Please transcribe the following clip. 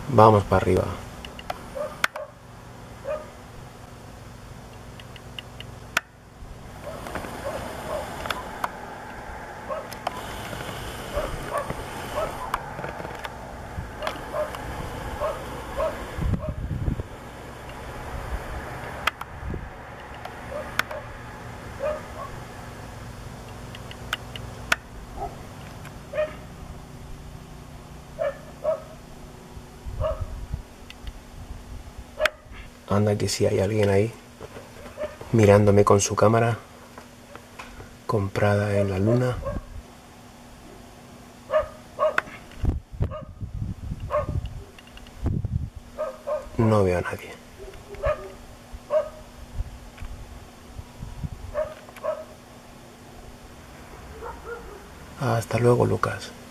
Vamos para arriba. Anda que si hay alguien ahí mirándome con su cámara comprada en la luna. No veo a nadie. Hasta luego, Lucas.